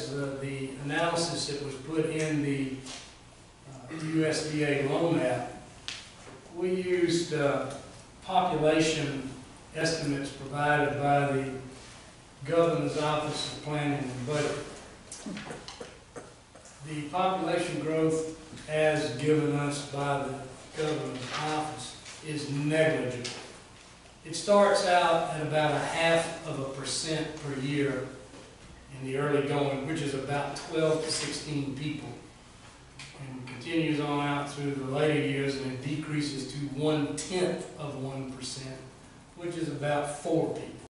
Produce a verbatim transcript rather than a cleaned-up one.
as uh, the analysis that was put in the uh, U S D A loan map, we used uh, population estimates provided by the Governor's Office of Planning and Budget. The population growth as given us by the Governor's Office is negligible. It starts out at about a half of a percent per year in the early going, which is about twelve to sixteen people, and continues on out through the later years, and it decreases to one-tenth of one percent, which is about four people.